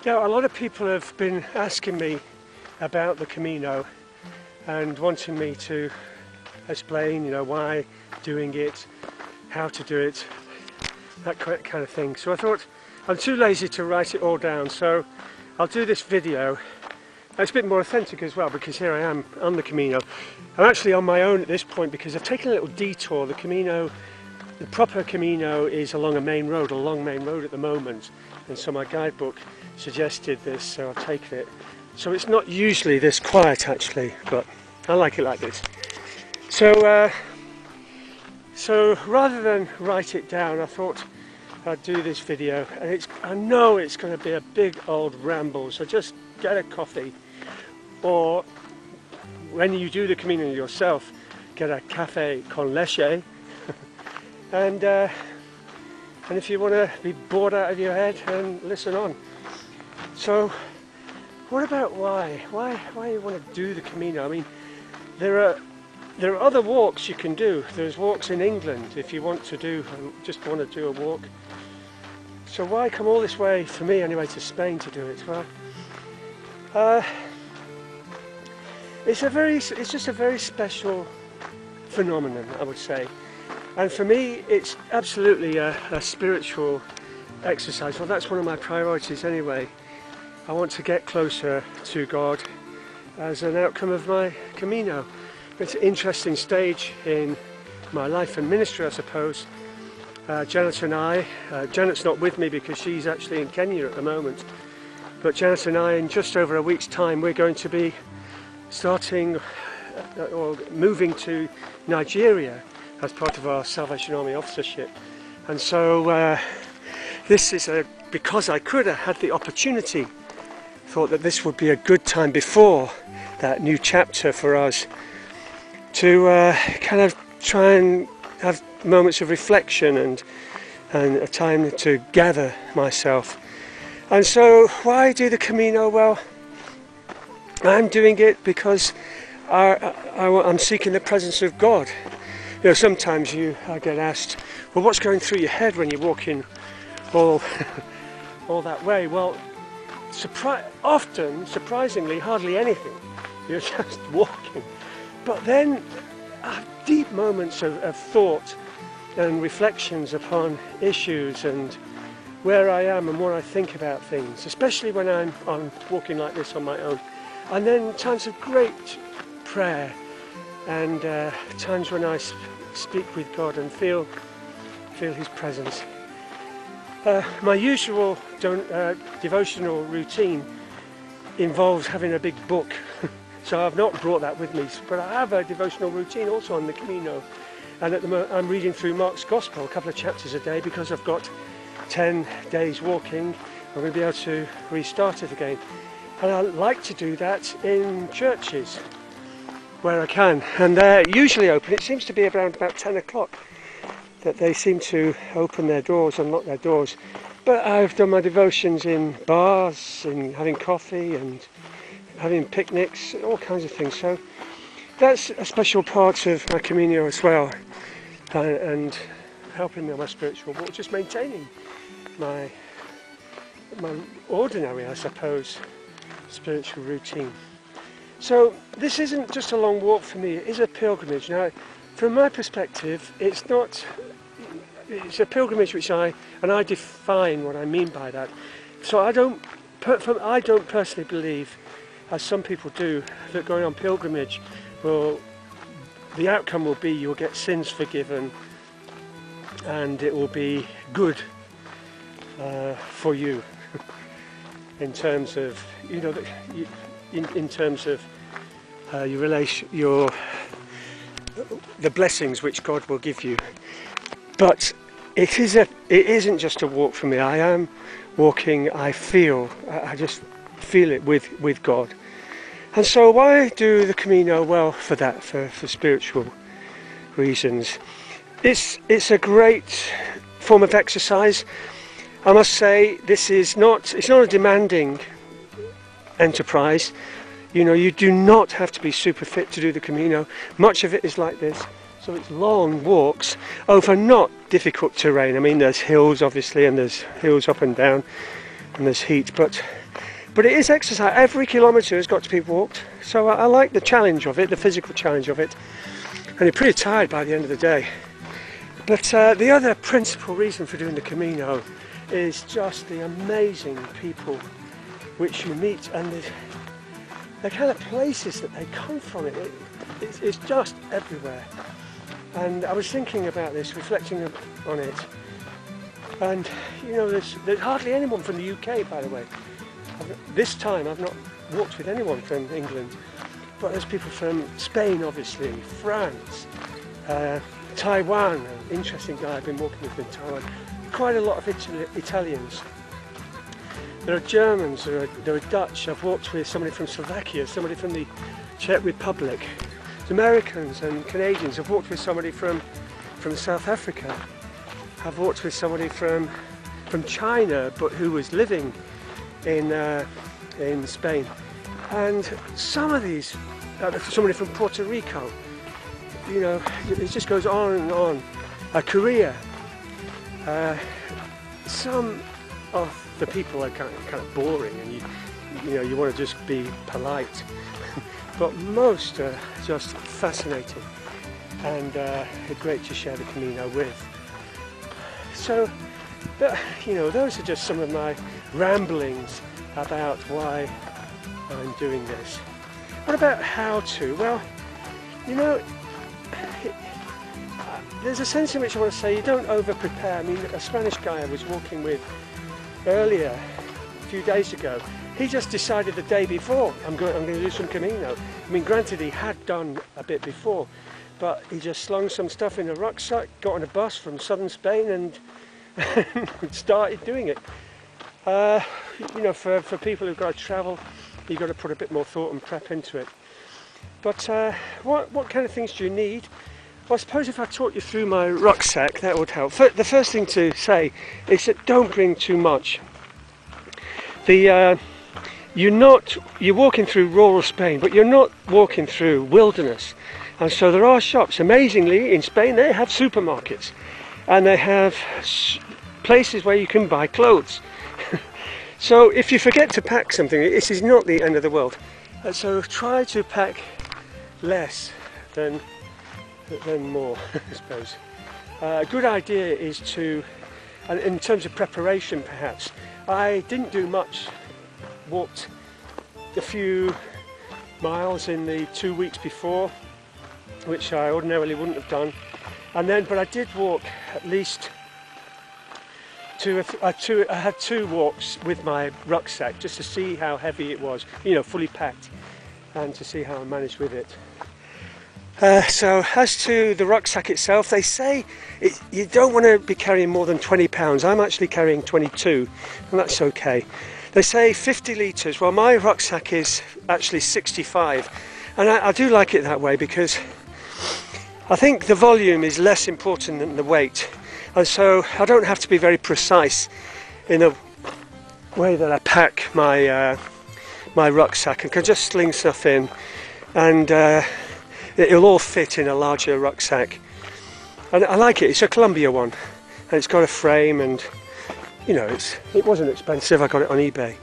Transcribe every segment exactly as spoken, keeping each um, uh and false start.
Yeah, a lot of people have been asking me about the Camino and wanting me to explain, you know, why doing it, how to do it, that kind of thing. So I thought I'm too lazy to write it all down, so I'll do this video. It's a bit more authentic as well because here I am on the Camino. I'm actually on my own at this point because I've taken a little detour. The Camino, the proper Camino is along a main road, a long main road at the moment, and so my guidebook suggested this, so I've taken it. So it's not usually this quiet actually, but I like it like this. So, uh, so rather than write it down, I thought I'd do this video, and it's, I know it's going to be a big old ramble, so just get a coffee, or when you do the Camino yourself, get a café con leche, and uh, and if you want to be bored out of your head, then listen on. So, what about why? Why why you want to do the Camino? I mean, there are there are other walks you can do. There's walks in England if you want to do just want to do a walk. So why come all this way, for me anyway, to Spain to do it? Well, uh, it's a very it's just a very special phenomenon, I would say. And for me, it's absolutely a, a spiritual exercise. Well, that's one of my priorities anyway. I want to get closer to God as an outcome of my Camino. It's an interesting stage in my life and ministry, I suppose. Uh, Janet and I, uh, Janet's not with me because she's actually in Kenya at the moment, but Janet and I, in just over a week's time, we're going to be starting uh, or moving to Nigeria as part of our Salvation Army officership. And so uh, this is a, because I could have had the opportunity, thought that this would be a good time before that new chapter for us to uh, kind of try and have moments of reflection and and a time to gather myself. And so why do the Camino? Well, I'm doing it because I, I, I'm seeking the presence of God. You know, sometimes you I get asked, well, what's going through your head when you're walking all all that way? Well, Surpri often, surprisingly, hardly anything. You're just walking. But then I have deep moments of, of thought and reflections upon issues and where I am and what I think about things, especially when I'm on walking like this on my own. And then times of great prayer and uh, times when I sp speak with God and feel, feel His presence. Uh, my usual don uh, devotional routine involves having a big book, so I've not brought that with me, but I have a devotional routine also on the Camino, and at the moment I'm reading through Mark's Gospel, a couple of chapters a day, because I've got ten days walking. I'm going to be able to restart it again, and I like to do that in churches where I can, and they're usually open. It seems to be around about ten o'clock that they seem to open their doors, unlock their doors. But I've done my devotions in bars, in having coffee and having picnics, all kinds of things. So that's a special part of my Camino as well, uh, and helping me on my spiritual walk, just maintaining my, my ordinary, I suppose, spiritual routine. So this isn't just a long walk for me, it is a pilgrimage. Now, from my perspective, it's not, it's a pilgrimage which I, and I define what I mean by that. So I don't, I don't personally believe, as some people do, that going on pilgrimage will, the outcome will be you'll get sins forgiven and it will be good uh, for you in terms of, you know, in, in terms of uh, your relation, your the blessings which God will give you. But it is a it isn't just a walk for me. I am walking, I feel I just feel it with with God. And so why do the Camino? Well, for that, for, for spiritual reasons. It's it's a great form of exercise. I must say, this is not it's not a demanding enterprise. You know, you do not have to be super fit to do the Camino. Much of it is like this. So it's long walks over not difficult terrain. I mean, there's hills obviously, and there's hills up and down, and there's heat, but but it is exercise. Every kilometre has got to be walked, so I, I like the challenge of it, the physical challenge of it, and you're pretty tired by the end of the day. But uh, the other principal reason for doing the Camino is just the amazing people which you meet, and the, the kind of places that they come from. It, it it's, it's just everywhere. And I was thinking about this, reflecting on it, and you know, there's, there's hardly anyone from the U K, by the way. I've, this time I've not walked with anyone from England, but there's people from Spain, obviously, France, uh, Taiwan, an interesting guy I've been walking with in Taiwan, quite a lot of Italy, Italians. There are Germans, there are, there are Dutch, I've walked with somebody from Slovakia, somebody from the Czech Republic, Americans and Canadians. I've walked with somebody from, from South Africa. I've walked with somebody from, from China, but who was living in, uh, in Spain. And some of these, uh, somebody from Puerto Rico, you know, it just goes on and on. Uh, Korea. Uh, some of the people are kind of, kind of boring, and you, you know, you want to just be polite. But most are just fascinating, and uh, great to share the Camino with. So, but, you know, those are just some of my ramblings about why I'm doing this. What about how to? Well, you know, it, uh, there's a sense in which I want to say you don't over-prepare. I mean, a Spanish guy I was walking with earlier, a few days ago, he just decided the day before, I'm going, I'm going to do some Camino. I mean, granted, he had done a bit before, but he just slung some stuff in a rucksack, got on a bus from southern Spain, and started doing it. Uh, you know, for, for people who've got to travel, you've got to put a bit more thought and prep into it. But uh, what, what kind of things do you need? Well, I suppose if I talk you through my rucksack, that would help. The first thing to say is that don't bring too much. The uh, you're not you're walking through rural Spain, but you're not walking through wilderness. And so there are shops. Amazingly, in Spain they have supermarkets, and they have places where you can buy clothes. So if you forget to pack something, this is not the end of the world. And so try to pack less than than more, I suppose. Uh, a good idea is to, and in terms of preparation perhaps, I didn't do much. Walked a few miles in the two weeks before, which I ordinarily wouldn't have done, and then but I did walk at least two, uh, two I had two walks with my rucksack just to see how heavy it was, you know, fully packed, and to see how I managed with it. Uh, so as to the rucksack itself, they say it, you don't want to be carrying more than twenty pounds. I'm actually carrying twenty-two, and that's okay. They say fifty litres. Well, my rucksack is actually sixty-five, and I, I do like it that way because I think the volume is less important than the weight, and so I don't have to be very precise in the way that I pack my uh, my rucksack. I can just sling stuff in, and uh, it'll all fit in a larger rucksack. And I like it. It's a Columbia one, and it's got a frame, and you know, it's it wasn't expensive. I got it on eBay.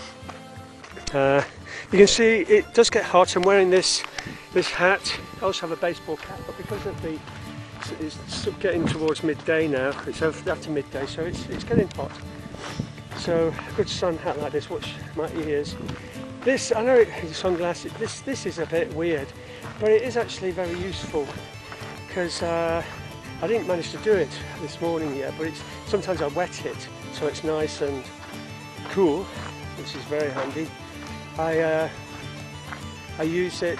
Uh, you can see it does get hot. I'm wearing this this hat. I also have a baseball cap, but because of the it's getting towards midday now. It's after midday, so it's it's getting hot. So a good sun hat like this. Watch my ears. This I know it's sunglasses. This this is a bit weird, but it is actually very useful because uh, I didn't manage to do it this morning yet. But it's sometimes I wet it, so it's nice and cool, which is very handy. I uh, I use it,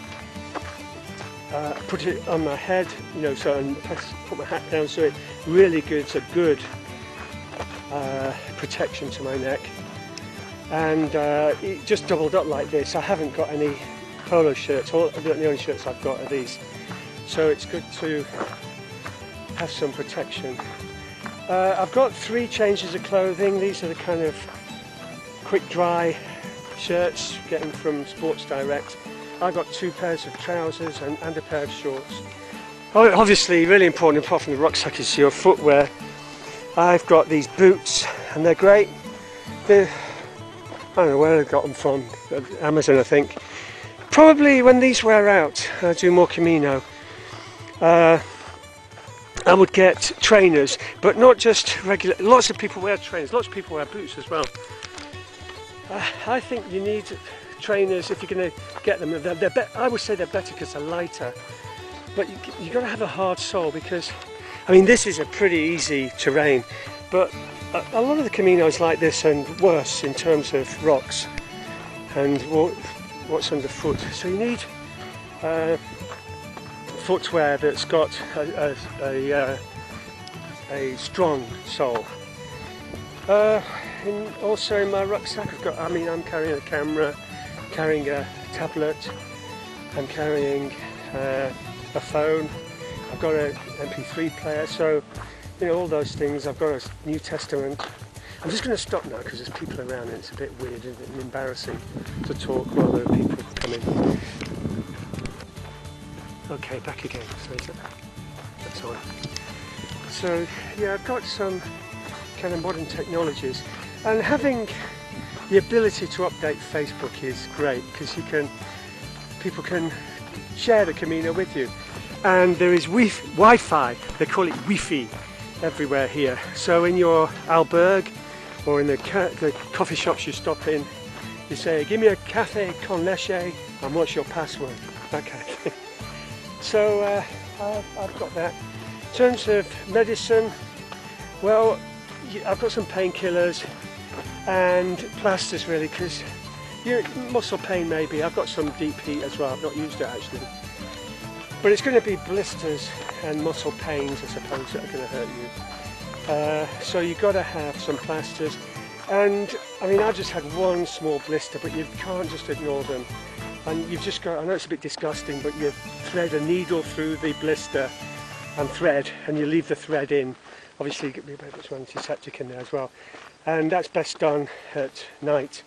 uh, put it on my head, you know, so and press, put my hat down, so it really gives a good uh, protection to my neck. And uh, it just doubled up like this. I haven't got any polo shirts. All the only shirts I've got are these, so it's good to have some protection. Uh, I've got three changes of clothing. These are the kind of quick dry shirts getting from Sports Direct. I've got two pairs of trousers and, and a pair of shorts. Oh, obviously, really important apart from the rucksack is your footwear. I've got these boots, and they're great. the, I don't know where I got them from, Amazon I think. Probably when these wear out, I do more Camino, uh, I would get trainers, but not just regular. Lots of people wear trainers, lots of people wear boots as well. Uh, I think you need trainers if you're going to get them. They're, they're be I would say they're better because they're lighter, but you, you've got to have a hard sole because, I mean, this is a pretty easy terrain, but a, a lot of the Caminos like this and worse in terms of rocks and what, what's underfoot. So you need uh, footwear that's got a, a, a, uh, a strong sole. Uh, and also in my rucksack I've got, I mean I'm carrying a camera, carrying a tablet, I'm carrying uh, a phone, I've got an M P three player, so you know all those things. I've got a New Testament. I'm just going to stop now because there's people around and it's a bit weird and embarrassing to talk while there are people coming. Okay, back again. So that's all. So yeah, I've got some kind of modern technologies, and having the ability to update Facebook is great because you can, people can share the Camino with you, and there is Wi-Fi. They call it Wi-Fi everywhere here. So in your albergue or in the, ca the coffee shops you stop in, you say, "Give me a café con leche and what's your password?" That kind of thing. So uh, I've, I've got that. In terms of medicine, well, I've got some painkillers and plasters really, because muscle pain maybe. I've got some deep heat as well. I've not used it actually, but it's going to be blisters and muscle pains, I suppose, that are going to hurt you. Uh, so you've got to have some plasters. And I mean, I've just had one small blister, but you can't just ignore them. And you've just got, I know it's a bit disgusting, but you thread a needle through the blister and thread, and you leave the thread in. Obviously, get me a bit of antiseptic in there as well. And that's best done at night.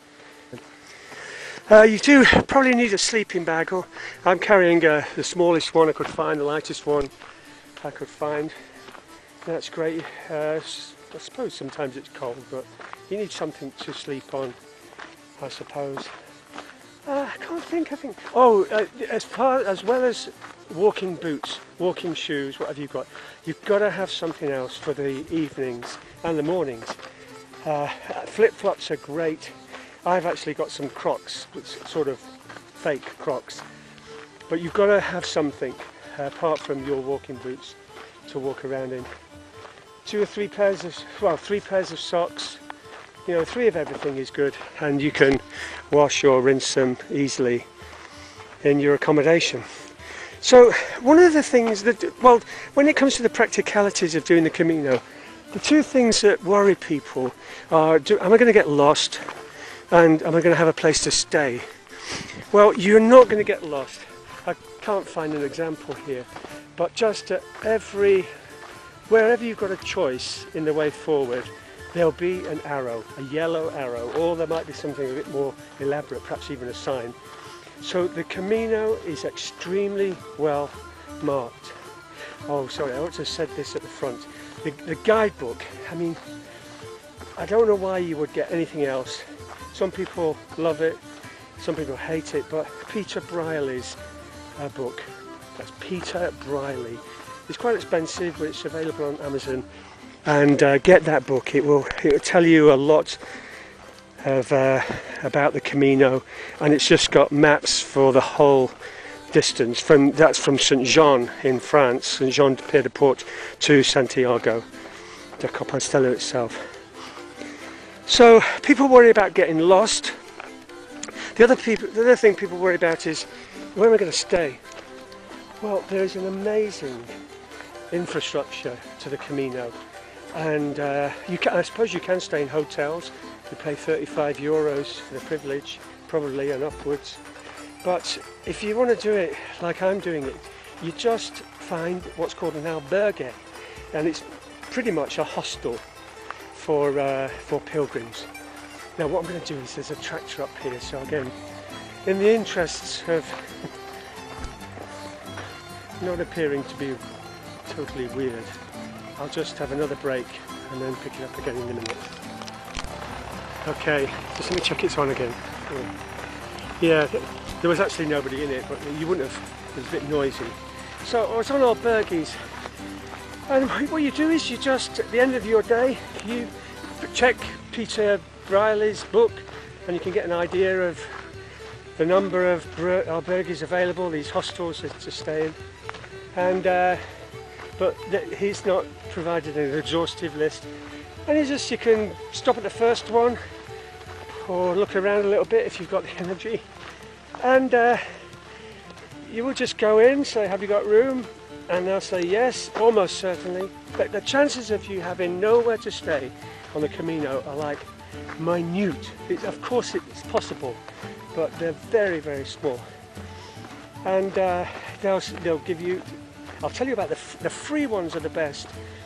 Uh, you do probably need a sleeping bag. Or I'm carrying uh, the smallest one I could find, the lightest one I could find. That's great. Uh, I suppose sometimes it's cold, but you need something to sleep on, I suppose. Uh, I can't think, I think. Oh, uh, as far as well as walking boots, walking shoes, what have you got? You've got to have something else for the evenings and the mornings. Uh, flip-flops are great. I've actually got some Crocs, sort of fake Crocs. But you've got to have something uh, apart from your walking boots to walk around in. Two or three pairs of, well, three pairs of socks. You know, three of everything is good, and you can wash or rinse them easily in your accommodation. So one of the things that, well, when it comes to the practicalities of doing the Camino, the two things that worry people are, do, am I going to get lost, and am I going to have a place to stay? Well, you're not going to get lost. I can't find an example here, but just at every, wherever you've got a choice in the way forward, there'll be an arrow, a yellow arrow, or there might be something a bit more elaborate, perhaps even a sign. So the Camino is extremely well marked. Oh, sorry, I ought to have said this at the front. The, the guidebook, I mean, I don't know why you would get anything else. Some people love it, some people hate it, but Peter Briley's uh, book, that's Peter Briley. It's quite expensive, but it's available on Amazon. And uh, get that book. It will, it will tell you a lot of uh, about the Camino, and it's just got maps for the whole distance. From that's from Saint Jean in France, Saint Jean de Pied de Port, to Santiago de Compostela itself. So people worry about getting lost. The other people, the other thing people worry about is, where am I going to stay? Well, there is an amazing infrastructure to the Camino. And uh, you can, I suppose you can stay in hotels. You pay thirty-five euros for the privilege, probably, and upwards. But if you want to do it like I'm doing it, you just find what's called an albergue, and it's pretty much a hostel for uh, for pilgrims. Now, what I'm going to do is there's a tractor up here, so again, in the interests of not appearing to be totally weird, I'll just have another break and then pick it up again in a minute. Okay, just let me check it's on again. Yeah, there was actually nobody in it, but you wouldn't have, it was a bit noisy. So I was on Albergues, and what you do is you just, at the end of your day, you check Peter Briley's book, and you can get an idea of the number of albergues available, these hostels to stay in. And uh, but he's not provided an exhaustive list, and it's just, you can stop at the first one or look around a little bit if you've got the energy, and uh, you will just go in, say have you got room, and they'll say yes, almost certainly. But the chances of you having nowhere to stay on the Camino are like minute. It, of course it's possible, but they're very very small. And uh, they'll, they'll give you, I'll tell you about the, the free ones are the best,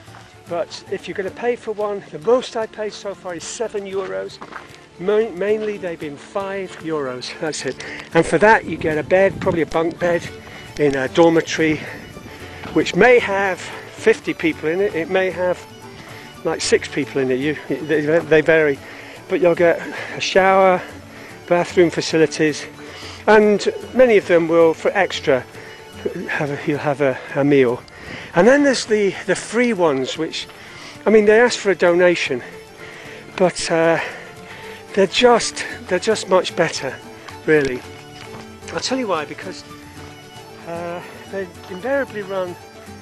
but if you're going to pay for one, the most I paid so far is seven euros. Ma mainly they've been five euros, that's it. And for that you get a bed, probably a bunk bed in a dormitory, which may have fifty people in it, it may have like six people in it, you, they, they vary. But you'll get a shower, bathroom facilities, and many of them will, for extra, have a, you'll have a, a meal. And then there's the, the free ones, which, I mean, they ask for a donation, but uh, they're just they're just much better, really. I'll tell you why, because uh, they're invariably run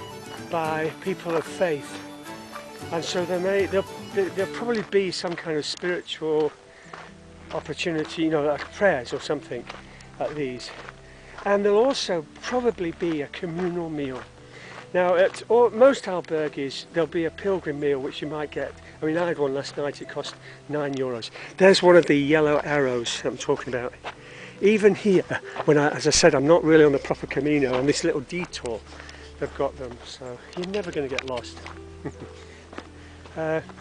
by people of faith, and so there may there'll, there'll probably be some kind of spiritual opportunity, you know, like prayers or something like these. And there'll also probably be a communal meal. Now at all, most albergues there'll be a pilgrim meal which you might get. I mean, I had one last night, it cost nine euros. There's one of the yellow arrows I'm talking about. Even here, when I, as I said, I'm not really on the proper Camino, on this little detour, they've got them, so you're never going to get lost. uh,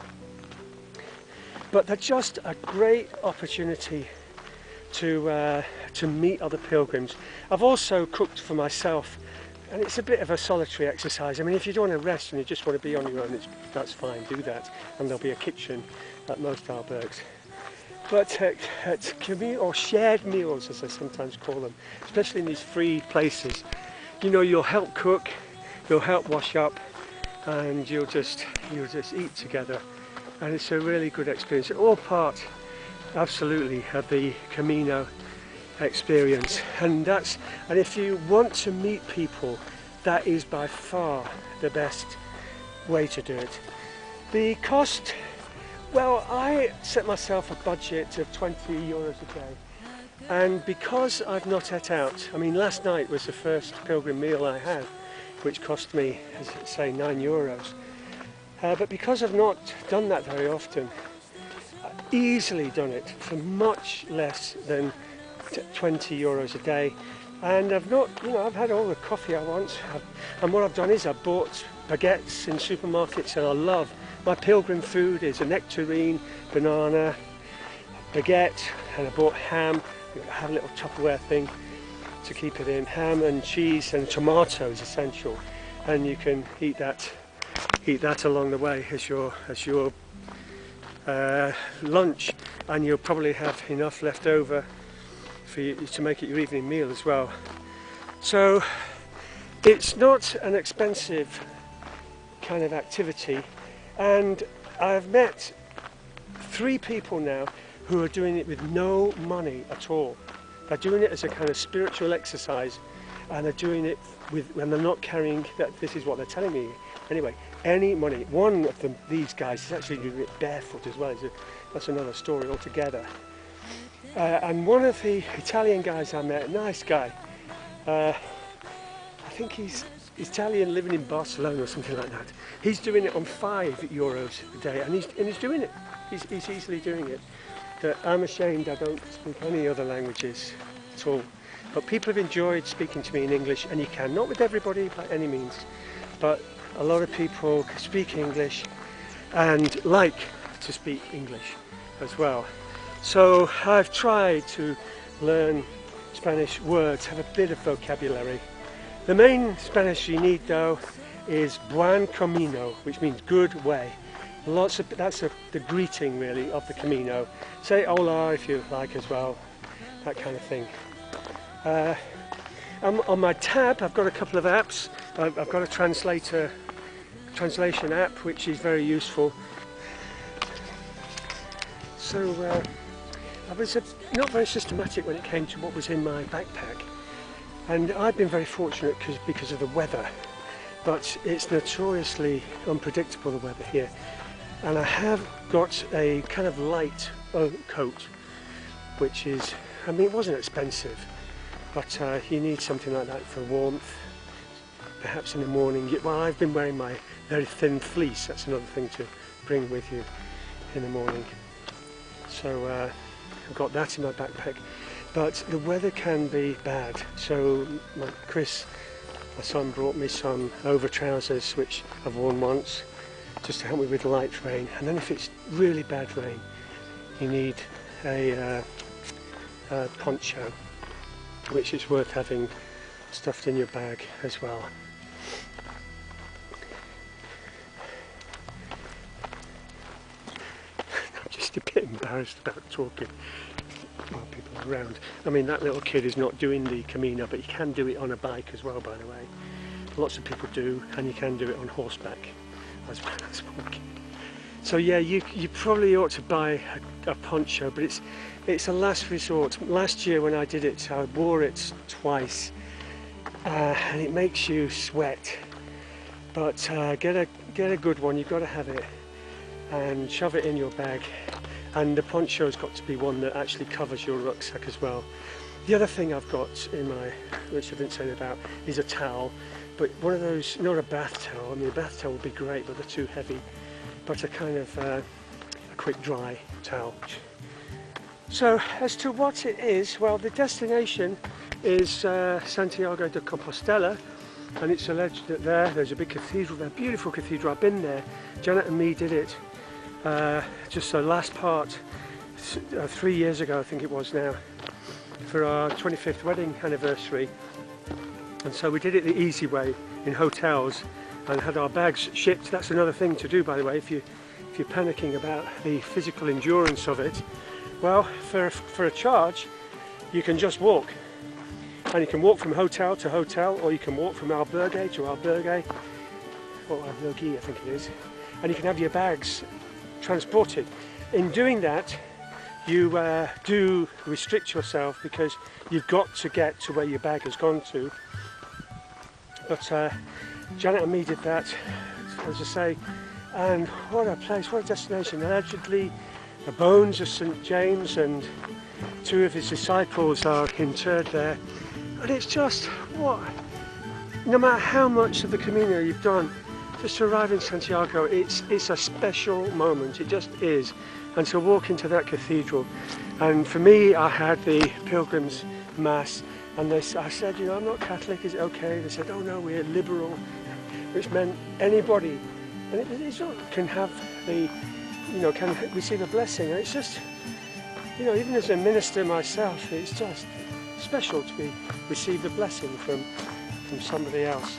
but they're just a great opportunity to uh, to meet other pilgrims. I've also cooked for myself, and it's a bit of a solitary exercise. I mean, if you don't want to rest and you just want to be on your own, it's, that's fine, do that. And there'll be a kitchen at most albergues. But at, at communal or shared meals, as I sometimes call them, especially in these free places, you know, you'll help cook, you'll help wash up, and you'll just you'll just eat together, and it's a really good experience. It's all part, absolutely, of the Camino experience, and that's and if you want to meet people, that is by far the best way to do it. The cost, well, I set myself a budget of twenty euros a day, and because I've not ate out, I mean, last night was the first pilgrim meal I had, which cost me, as I say, nine euros, uh, but because I've not done that very often, I've easily done it for much less than twenty euros a day. And I've not, you know, I've had all the coffee I want, I've, and what I've done is I've bought baguettes in supermarkets, and I love, my pilgrim food is a nectarine, banana, baguette, and I bought ham. I have a little Tupperware thing to keep it in, ham and cheese and tomato is essential, and you can eat that eat that along the way as your as your uh, lunch, and you'll probably have enough left over for you to make it your evening meal as well. So it's not an expensive kind of activity, and I've met three people now who are doing it with no money at all. They're doing it as a kind of spiritual exercise, and they're doing it with, and they're not carrying, that, this is what they're telling me anyway, any money. One of them, these guys, is actually doing it barefoot as well. That's another story altogether. Uh, and one of the Italian guys I met, a nice guy, uh, I think he's Italian, living in Barcelona or something like that. He's doing it on five euros a day, and he's, and he's doing it. He's, he's easily doing it. That I'm ashamed I don't speak any other languages at all. But people have enjoyed speaking to me in English, and you can, not with everybody by any means, but a lot of people speak English and like to speak English as well. So I've tried to learn Spanish words, have a bit of vocabulary. The main Spanish you need though is buen camino, which means good way. Lots of, that's a, the greeting really of the Camino. Say hola if you like as well, that kind of thing. Uh, um, on my tab I've got a couple of apps. I've, I've got a translator, translation app which is very useful. So uh, I was uh, not very systematic when it came to what was in my backpack, and I've been very fortunate because because of the weather, but it's notoriously unpredictable, the weather here. And I have got a kind of light coat, which is, I mean, it wasn't expensive, but uh, you need something like that for warmth, perhaps in the morning. Well, I've been wearing my very thin fleece, that's another thing to bring with you in the morning. So uh, I've got that in my backpack, but the weather can be bad. So my, Chris, my son, brought me some over trousers, which I've worn once, just to help me with light rain. And then if it's really bad rain, you need a, uh, a poncho, which is worth having stuffed in your bag as well. I'm just a bit embarrassed about talking while people are around. I mean, that little kid is not doing the Camino, but you can do it on a bike as well, by the way. Lots of people do, and you can do it on horseback as well as walking. So yeah, you you probably ought to buy a, a poncho, but it's it's a last resort. Last year when I did it, I wore it twice, uh, and it makes you sweat. But uh, get a get a good one. You've got to have it, and shove it in your bag. And the poncho's got to be one that actually covers your rucksack as well. The other thing I've got in my, which I didn't say about, is a towel. But one of those, not a bath towel. I mean, a bath towel would be great, but they're too heavy. But a kind of uh, a quick dry towel. So as to what it is, well, the destination is uh, Santiago de Compostela, and it's alleged that there, there's a big cathedral there, beautiful cathedral. I've been there. Janet and me did it uh, just the last part uh, three years ago, I think it was now, for our twenty-fifth wedding anniversary. And so we did it the easy way, in hotels, and had our bags shipped. That's another thing to do, by the way, if you if you're panicking about the physical endurance of it. Well, for for a charge, you can just walk, and you can walk from hotel to hotel, or you can walk from albergue to albergue, or albergue, I think it is, and you can have your bags transported. In doing that, you uh, do restrict yourself because you've got to get to where your bag has gone to. But uh, Janet and me did that, as I say, and what a place, what a destination. Allegedly, the bones of Saint James and two of his disciples are interred there. And it's just, what, no matter how much of the Camino you've done, just to arrive in Santiago, it's, it's a special moment, it just is. And to walk into that cathedral, and for me, I had the Pilgrim's Mass. And they, I said, you know, I'm not Catholic, is it okay? They said, oh no, we're liberal, which meant anybody, and it, it can have the, you know, can receive a blessing. And it's just, you know, even as a minister myself, it's just special to be receive the blessing from from somebody else.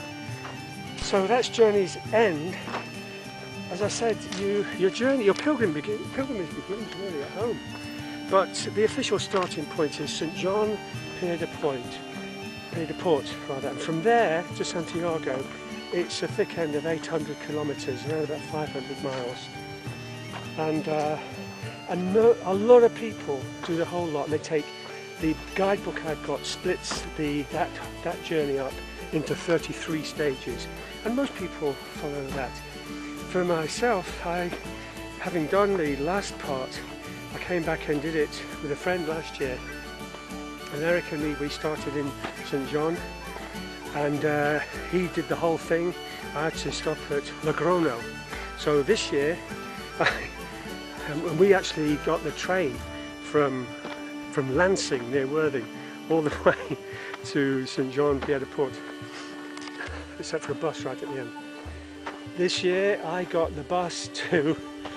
So that's journey's end. As I said, you your journey, your pilgrim begin, pilgrimage begins really at home. But the official starting point is Saint John Pier de Point, Pier de Port rather, and from there to Santiago it's a thick end of eight hundred kilometres, around about five hundred miles, and uh, and no, a lot of people do the whole lot. They take the guidebook I've got splits the that that journey up into thirty-three stages, and most people follow that. For myself, I, having done the last part, I came back and did it with a friend last year. And Eric and me, we started in Saint John, and uh, he did the whole thing. I had to stop at Logrono. So this year, and we actually got the train from from Lansing near Worthing all the way to Saint John Pier de Port, except for a bus right at the end. This year I got the bus to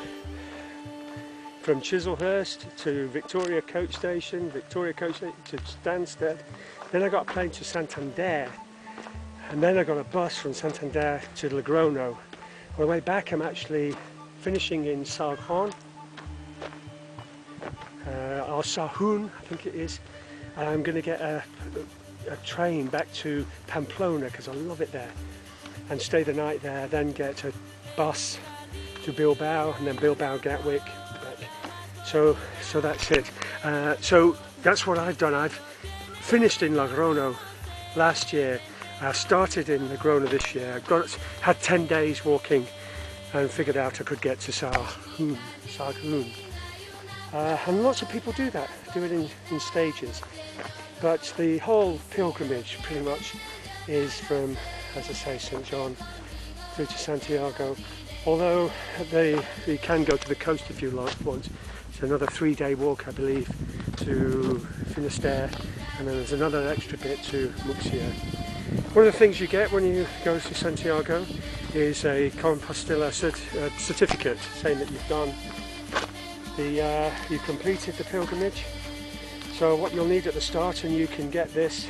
from Chislehurst to Victoria Coach Station, Victoria Coach Station to Stansted. Then I got a plane to Santander, and then I got a bus from Santander to Logrono. On the way back I'm actually finishing in Sargon, uh, or Sahun, I think it is. And I'm going to get a, a train back to Pamplona because I love it there, and stay the night there, then get a bus to Bilbao, and then Bilbao Gatwick back. So, so that's it. Uh, so that's what I've done. I've finished in Logrono last year. I started in Logrono this year. I got had ten days walking, and figured out I could get to Sahun. Sahun. Uh, and lots of people do that, do it in, in stages. But the whole pilgrimage pretty much is from, as I say, Saint John through to Santiago. Although they, you can go to the coast if you like, want. It's another three-day walk, I believe, to Finisterre, and then there's another extra bit to Muxia. One of the things you get when you go to Santiago is a Compostela cert uh, certificate saying that you've done the, uh, you completed the pilgrimage. So what you'll need at the start, and you can get this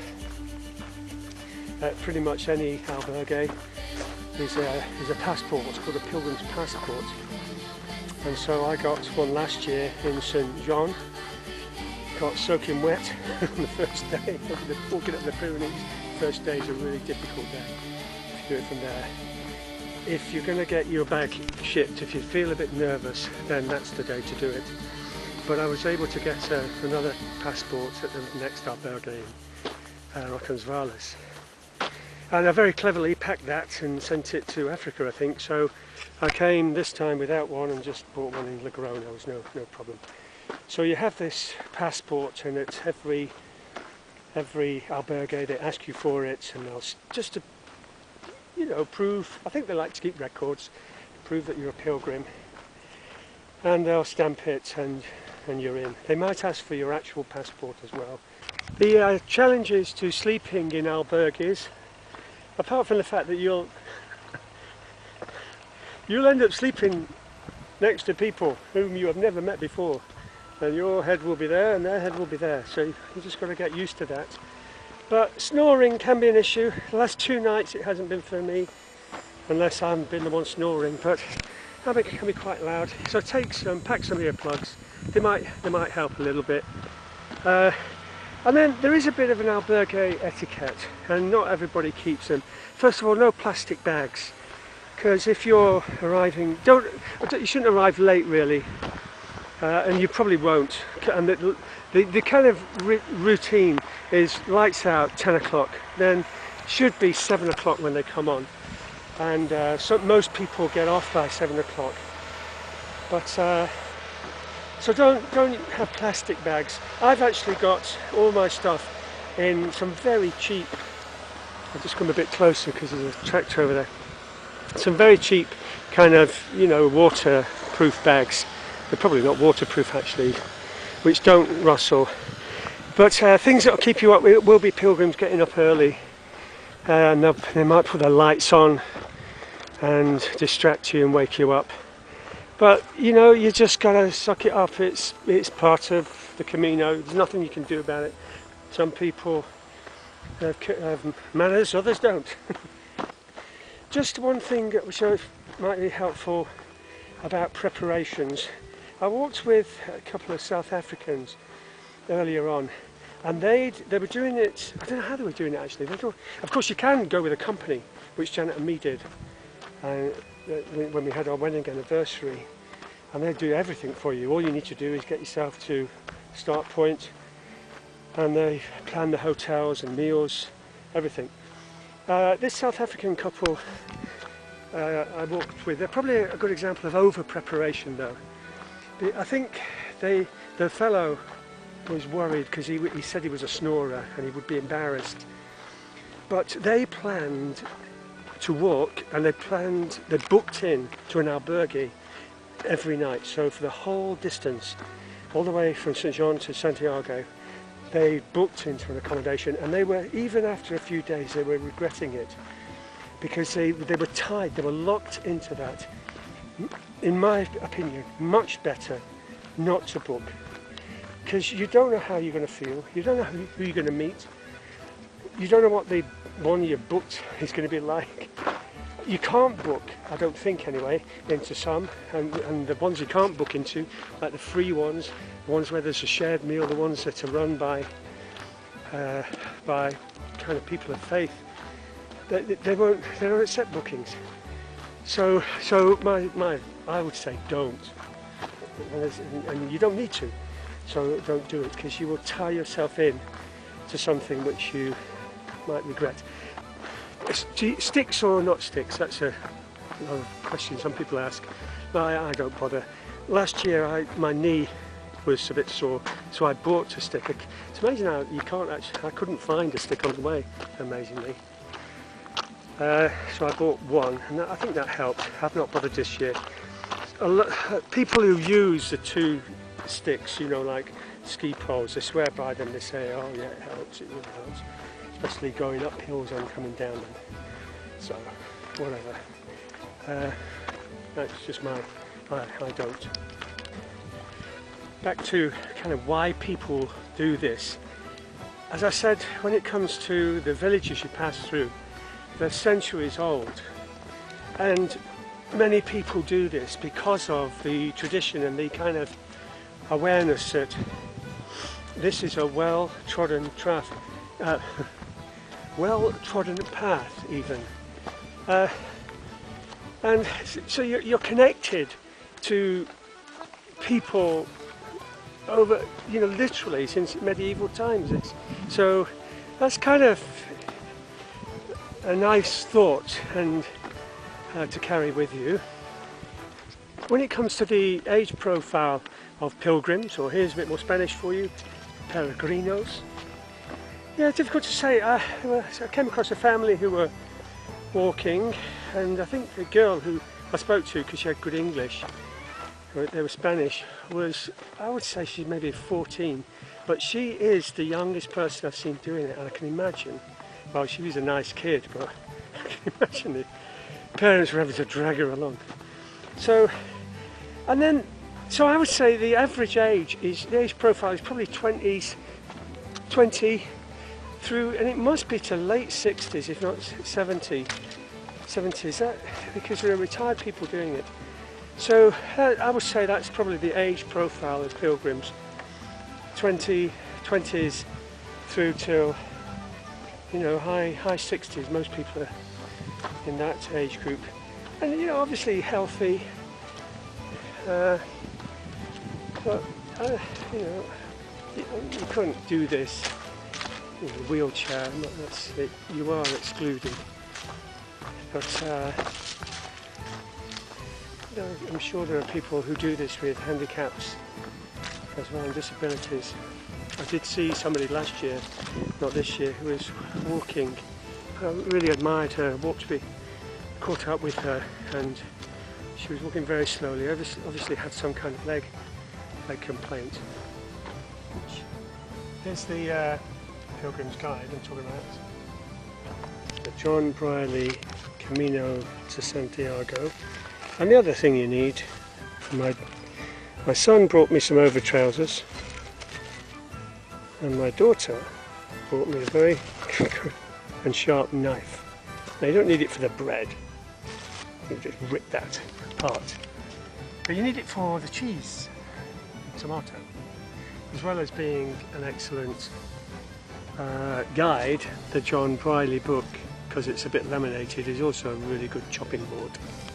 at pretty much any albergue, is a, is a passport, what's called a pilgrim's passport. And so I got one last year in Saint John, got soaking wet on the first day, walking up the Pyrenees. First day is a really difficult day if you do it from there. If you're going to get your bag shipped, if you feel a bit nervous, then that's the day to do it. But I was able to get uh, another passport at the next albergue in uh, Rocansvalles. And I very cleverly packed that and sent it to Africa, I think. So I came this time without one and just bought one in Logrono. It was no, no problem. So you have this passport, and it's every every albergue they ask you for it, and they'll just to, you know, prove. I think they like to keep records, prove that you're a pilgrim, and they'll stamp it, and and you're in. They might ask for your actual passport as well. The uh, challenges to sleeping in albergues, apart from the fact that you'll you'll end up sleeping next to people whom you have never met before, and your head will be there and their head will be there, so you just got to get used to that. But snoring can be an issue. The last two nights it hasn't been for me, unless I've been the one snoring, but it can be quite loud. So take some, pack some earplugs. They might, they might help a little bit. Uh, and then there is a bit of an albergue etiquette, and not everybody keeps them. First of all, no plastic bags, because if you're arriving, don't, you shouldn't arrive late really, uh, and you probably won't. And the, the, the kind of routine is lights out ten o'clock, then should be seven o'clock when they come on, and uh, so most people get off by seven o'clock. But uh, so don't don't have plastic bags. I've actually got all my stuff in some very cheap. I'll just come a bit closer because there's a tractor over there. Some very cheap kind of, you know, waterproof bags. They're probably not waterproof actually, which don't rustle. But uh, things that will keep you up. It will be pilgrims getting up early, uh, and they might put their lights on and distract you and wake you up. But you know, you just gotta suck it up. It's it's part of the Camino. There's nothing you can do about it. Some people have, have manners, others don't. Just one thing which might be helpful about preparations. I walked with a couple of South Africans earlier on, and they they were doing it. I don't know how they were doing it actually. They thought, of course, you can go with a company, which Janet and me did, uh, when we had our wedding anniversary, and they do everything for you. All you need to do is get yourself to start point, and they plan the hotels and meals, everything. Uh, this South African couple uh, I walked with, they're probably a good example of over preparation though. I think they, the fellow was worried because he, he said he was a snorer and he would be embarrassed. But they planned to walk, and they planned, they booked in to an albergue every night. So for the whole distance, all the way from Saint John to Santiago, they booked into an accommodation, and they were, even after a few days, they were regretting it because they, they were tied, they were locked into that. In my opinion, much better not to book, because you don't know how you're going to feel, you don't know who, who you're going to meet, you don't know what the one you've booked is going to be like. you can't book, I don't think anyway, into some, and, and the ones you can't book into, like the free ones, the ones where there's a shared meal, the ones that are run by uh, by kind of people of faith, they, they won't they don't accept bookings. So so my my I would say don't, and, and you don't need to. So don't do it, because you will tie yourself in to something which you might regret. Sticks or not sticks, that's a, a question some people ask. No, I, I don't bother. Last year I, my knee was a bit sore, so I bought a stick. It's amazing how you can't actually, I couldn't find a stick on the way, amazingly. Uh, so I bought one, and that, I think that helped. I've not bothered this year. A lot, people who use the two sticks, you know, like ski poles, they swear by them, they say, oh yeah, it helps, it really helps. Especially going up hills and coming down them. So, whatever. Uh, that's just my, I, I don't. Back to kind of why people do this. As I said, when it comes to the villages you pass through, they're centuries old. And many people do this because of the tradition and the kind of awareness that this is a well-trodden track. Uh, well-trodden path even, uh, and so you're, you're connected to people over, you know, literally since medieval times. It's, so that's kind of a nice thought and uh, to carry with you. When it comes to the age profile of pilgrims, or here's a bit more Spanish for you, peregrinos. Yeah, it's difficult to say. I, I came across a family who were walking, and I think the girl who I spoke to, because she had good English, they were Spanish, was, I would say she's maybe fourteen, but she is the youngest person I've seen doing it, and I can imagine, well, she was a nice kid, but I can imagine the parents were having to drag her along. So, and then, so I would say the average age is, the age profile is probably twenties, twenty, through, and it must be to late sixties, if not seventy, seventies, that, because there are retired people doing it. So uh, I would say that's probably the age profile of pilgrims, twenty, twenties through till, you know, high high sixties. Most people are in that age group, and you know, obviously healthy, uh, but uh, you know, you, you couldn't do this in a wheelchair. That's it. You are excluded. But uh, I'm sure there are people who do this with handicaps as well, and disabilities. I did see somebody last year, not this year, who was walking. I really admired her, walked to be caught up with her, and she was walking very slowly. Obviously had some kind of leg, leg complaint. Here's the uh, Pilgrim's Guide I'm talking about. The John Briley Camino to Santiago. And the other thing you need, my, my son brought me some over trousers, and my daughter brought me a very and sharp knife. Now you don't need it for the bread, you just rip that apart. But you need it for the cheese, tomato, as well as being an excellent uh, guide. The John Briley book, because it's a bit laminated, is also a really good chopping board.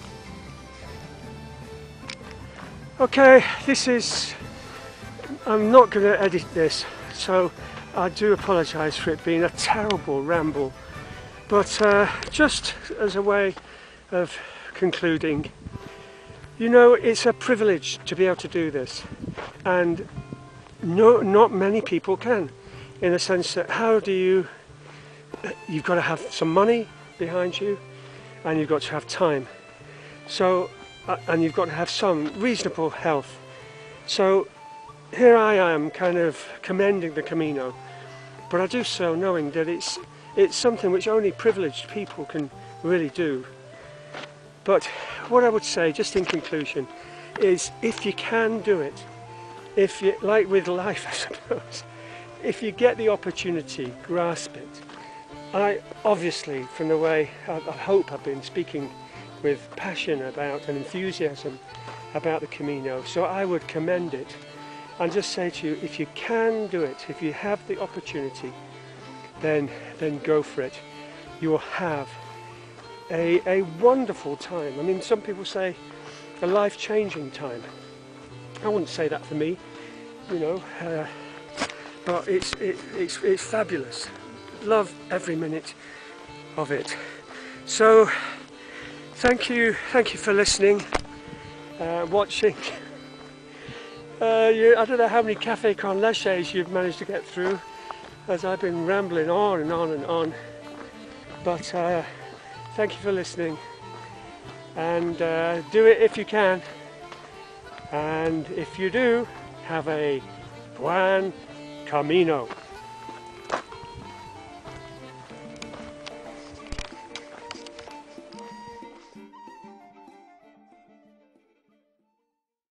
Okay, this is, I'm not going to edit this, so I do apologise for it being a terrible ramble, but uh, just as a way of concluding, you know, it's a privilege to be able to do this, and no, not many people can, in the sense that how do you, you've got to have some money behind you, and you've got to have time. So, and you've got to have some reasonable health. So here I am kind of commending the Camino, but I do so knowing that it's it's something which only privileged people can really do. But what I would say, just in conclusion, is if you can do it, if you, like with life I suppose, if you get the opportunity, grasp it. I obviously, from the way I, I hope I've been speaking with passion about and enthusiasm about the Camino, so I would commend it and just say to you, if you can do it, if you have the opportunity, then then go for it. You will have a, a wonderful time. I mean, some people say a life-changing time. I wouldn't say that for me, you know, uh, but it's, it, it's, it's fabulous. Love every minute of it. So thank you, thank you for listening, uh, watching. Uh, you, I don't know how many Café con Leches you've managed to get through, as I've been rambling on and on and on. But uh, thank you for listening, and uh, do it if you can. And if you do, have a buen camino.